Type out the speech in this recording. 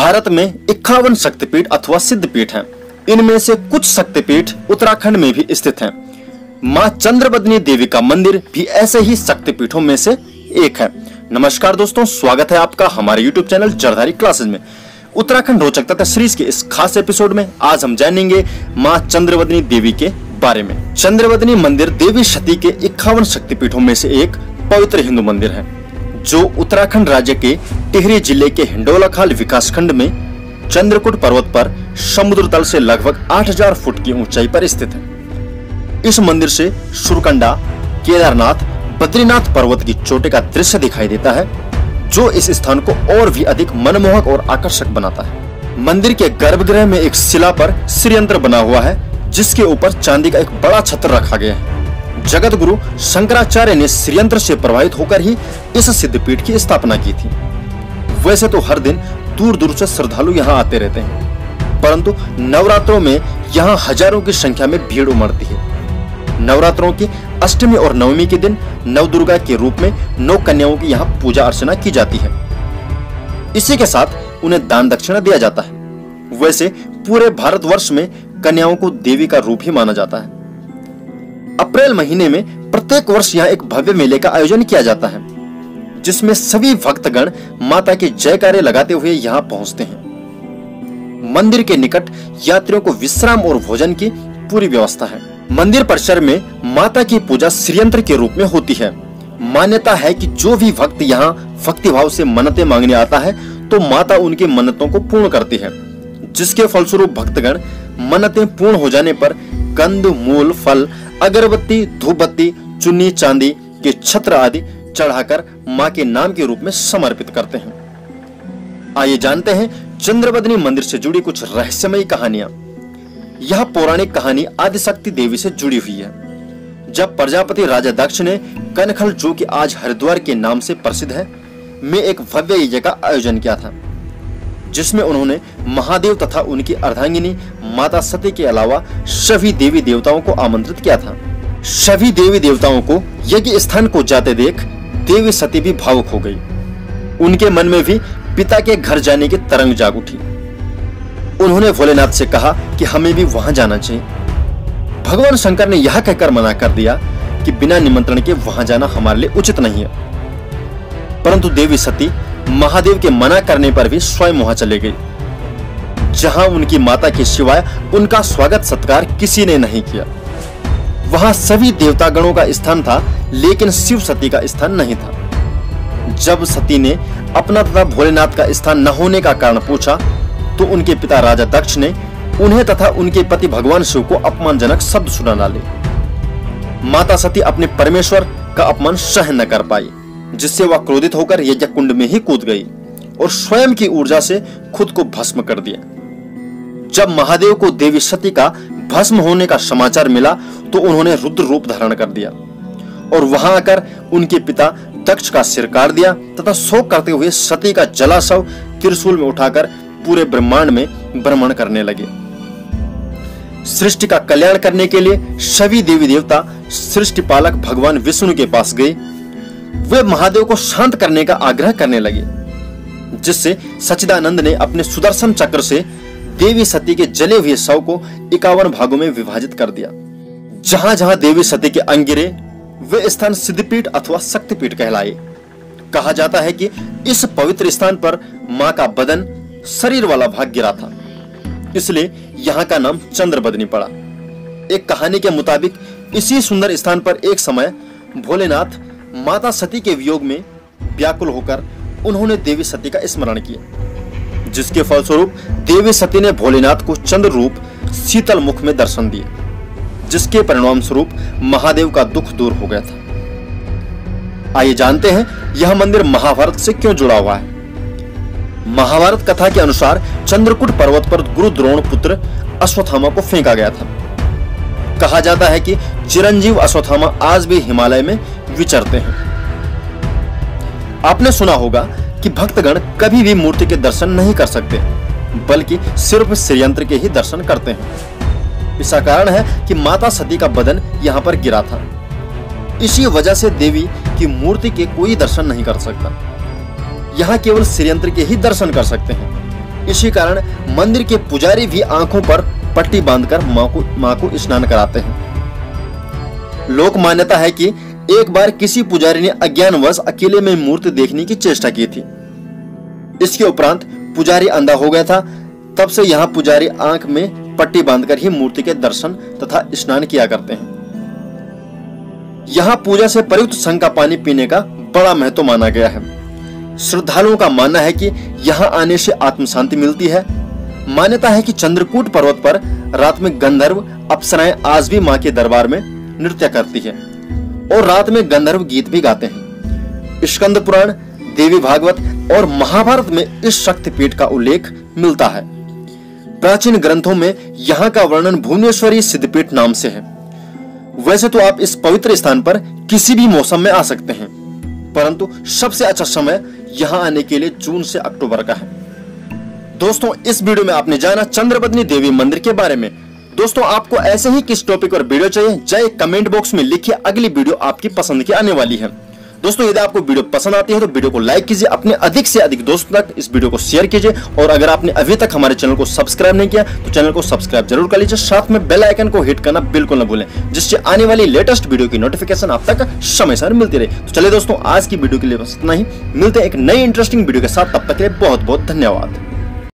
भारत में 51 शक्तिपीठ अथवा सिद्धपीठ हैं। इनमें से कुछ शक्तिपीठ उत्तराखंड में भी स्थित हैं। मां चंद्रवदनी देवी का मंदिर भी ऐसे ही शक्तिपीठों में से एक है। नमस्कार दोस्तों, स्वागत है आपका हमारे YouTube चैनल जरधारी क्लासेज में। उत्तराखंड रोचक तथा सीरीज के इस खास एपिसोड में आज हम जानेंगे मां चंद्रवदनी देवी के बारे में। चंद्रवदनी मंदिर देवी सती के 51 शक्तिपीठों में से एक पवित्र हिंदू मंदिर है, जो उत्तराखंड राज्य के टिहरी जिले के हिंडोलाखाल विकासखंड में चंद्रकूट पर्वत पर समुद्र तल से लगभग 8000 फुट की ऊंचाई पर स्थित है। इस मंदिर से सुरकंडा, केदारनाथ, बद्रीनाथ पर्वत की चोटी का दृश्य दिखाई देता है, जो इस स्थान को और भी अधिक मनमोहक और आकर्षक बनाता है। मंदिर के गर्भगृह में एक शिला पर श्रीयंत्र बना हुआ है, जिसके ऊपर चांदी का एक बड़ा छत्र रखा गया है। जगत गुरु शंकराचार्य ने श्रीयंत्र से प्रभावित होकर ही इस सिद्धपीठ की स्थापना की थी। वैसे तो हर दिन दूर दूर से श्रद्धालु यहाँ आते रहते हैं, परंतु नवरात्रों में यहाँ हजारों की संख्या में भीड़ उमड़ती है। नवरात्रों की अष्टमी और नवमी के दिन नवदुर्गा के रूप में 9 कन्याओं की यहाँ पूजा अर्चना की जाती है। इसी के साथ उन्हें दान दक्षिणा दिया जाता है। वैसे पूरे भारतवर्ष में कन्याओं को देवी का रूप ही माना जाता है। अप्रैल महीने में प्रत्येक वर्ष यहाँ एक भव्य मेले का आयोजन किया जाता है, जिसमें सभी भक्तगण माता के जयकारे लगाते हुए यहाँ पहुँचते हैं। मंदिर के निकट यात्रियों को विश्राम और भोजन की पूरी व्यवस्था है। मंदिर परिसर में माता की पूजा श्रीयंत्र के रूप में होती है। मान्यता है कि जो भी भक्त यहाँ भक्तिभाव से मन्नतें मांगने आता है, तो माता उनकी मन्नतों को पूर्ण करती है, जिसके फलस्वरूप भक्तगण मन्नतें पूर्ण हो जाने पर कंद, मूल, फल, अगरबत्ती, धूपबत्ती, चुन्नी, चांदी के छत्र आदि चढ़ाकर मां के नाम के रूप में समर्पित करते हैं। आइए जानते हैं चंद्रवदनी मंदिर से जुड़ी कुछ रहस्यमयी कहानियां। यह पौराणिक कहानी आदिशक्ति देवी से जुड़ी हुई है। जब प्रजापति राजा दक्ष ने कनखल, जो कि आज हरिद्वार के नाम से प्रसिद्ध है, में एक भव्य यज्ञ का आयोजन किया था, जिसमें उन्होंने महादेव तथा उनकी अर्धांगिनी माता सती के अलावा सभी देवी देवताओं को आमंत्रित किया था। सभी देवी देवताओं को यज्ञ स्थान को जाते देख देवी सती भी भावुक हो गई। उनके मन में भी पिता के घर जाने की तरंग जाग उठी। उन्होंने भोलेनाथ से कहा कि हमें भी वहां जाना चाहिए। भगवान शंकर ने यह कहकर मना कर दिया कि बिना निमंत्रण के वहां जाना हमारे लिए उचित नहीं है। परंतु देवी सती महादेव के मना करने पर भी स्वयं वहां चले गई, जहां उनकी माता के सिवाय उनका स्वागत सत्कार किसी ने नहीं किया। वहां सभी देवतागणों का स्थान था, लेकिन शिव सती का स्थान नहीं था। जब सती ने अपना तथा भोलेनाथ का स्थान न होने का कारण पूछा, तो उनके पिता राजा दक्ष ने उन्हें तथा उनके पति भगवान शिव को अपमानजनक शब्द सुना डाले। माता सती अपने परमेश्वर का अपमान सहन न कर पाई, जिससे वह क्रोधित होकर यज्ञ कुंड में ही कूद गई और स्वयं की ऊर्जा से खुद को भस्म कर दिया। जब महादेव को देवी सती का भस्म होने का समाचार मिला, तो उन्होंने रुद्र रूप धारण कर दिया और वहां आकर उनके पिता दक्ष का सिर काट दिया तथा शोक करते हुए सती का जला शव त्रिशूल में उठाकर पूरे ब्रह्मांड में भ्रमण करने लगे। सृष्टि का कल्याण करने के लिए सभी देवी देवता सृष्टि पालक भगवान विष्णु के पास गए। वे महादेव को शांत करने का आग्रह करने लगे, जिससे सच्चिदानंद ने अपने सुदर्शन चक्र से देवी सती के जले हुए शव को 51 भागों में विभाजित कर दिया। जहां जहां देवी सती के अंग गिरे, वे स्थान सिद्धपीठ अथवा शक्तिपीठ कहलाए। कहा जाता है कि इस पवित्र स्थान पर मां का बदन, शरीर वाला भाग गिरा था, इसलिए यहाँ का नाम चंद्रवदनी पड़ा। एक कहानी के मुताबिक इसी सुंदर स्थान पर एक समय भोलेनाथ माता सती के वियोग में व्याकुल होकर उन्होंने देवी सती का स्मरण किया, जिसके फलस्वरूप देवी सती ने भोलेनाथ को चंद्र रूप शीतल मुख में दर्शन दिए, जिसके परिणाम स्वरूप महादेव का दुख दूर हो गया था। आइए जानते हैं यह मंदिर महाभारत से क्यों जुड़ा हुआ है। महाभारत कथा के अनुसार चंद्रकूट पर्वत पर गुरु द्रोण पुत्र अश्वत्थामा को फेंका गया था। कहा जाता है कि चिरंजीव अश्वत्थामा आज भी हिमालय में विचरते हैं। आपने सुना होगा कि भक्तगण कभी भी मूर्ति के दर्शन नहीं कर सकते, बल्कि सिर्फ श्रीयंत्र के ही दर्शन करते हैं। इसका कारण है कि माता सती का बदन यहाँ पर गिरा था। इसी वजह से देवी की मूर्ति के कोई दर्शन नहीं कर सकता। यहाँ केवल श्रीयंत्र के ही दर्शन कर सकते हैं। इसी कारण मंदिर के पुजारी भी आंखों पर पट्टी बांधकर मां को स्नान कराते हैं। लोक मान्यता है कि एक बार किसी पुजारी ने अज्ञानवश अकेले में मूर्ति देखने की चेष्टा की थी। इसके उपरांत पुजारी अंधा हो गया था। तब से यहाँ पुजारी आंख में पट्टी बांधकर ही मूर्ति के दर्शन तथा स्नान किया करते हैं। यहाँ पूजा से प्रयुक्त संघ का पानी पीने का बड़ा महत्व माना गया है। श्रद्धालुओं का मानना है कि यहाँ आने से आत्म शांति मिलती है। मान्यता है कि चंद्रकूट पर्वत पर रात में गंधर्व अप्सराएं आज भी मां के दरबार में नृत्य करती है और रात में गंधर्व गीत भी गाते हैं। स्कंद पुराण, देवी भागवत और महाभारत में इस शक्तिपीठ का उल्लेख मिलता है। प्राचीन ग्रंथों में यहाँ का वर्णन भुवनेश्वरी सिद्धपीठ नाम से है। वैसे तो आप इस पवित्र स्थान पर किसी भी मौसम में आ सकते हैं, परंतु सबसे अच्छा समय यहाँ आने के लिए जून से अक्टूबर का है। दोस्तों, इस वीडियो में आपने जाना चंद्रबदनी देवी मंदिर के बारे में। दोस्तों, आपको ऐसे ही किस टॉपिक पर वीडियो चाहिए, जाए कमेंट बॉक्स में लिखिए। अगली वीडियो आपकी पसंद की आने वाली है। दोस्तों, यदि आपको वीडियो पसंद आती है तो वीडियो को लाइक कीजिए, अपने अधिक से अधिक दोस्तों तक इस वीडियो को शेयर कीजिए और अगर आपने अभी तक हमारे चैनल को सब्सक्राइब नहीं किया तो चैनल को सब्सक्राइब जरूर कर लीजिए। साथ में बेल आइकन को हिट करना बिल्कुल न भूलें, जिससे आने वाली लेटेस्ट वीडियो की नोटिफिकेशन आप तक समय से मिलती रहे। तो चलिए दोस्तों, आज की वीडियो के लिए बस इतना ही। मिलते हैं एक नई इंटरेस्टिंग वीडियो के साथ, तब तक के लिए बहुत बहुत धन्यवाद।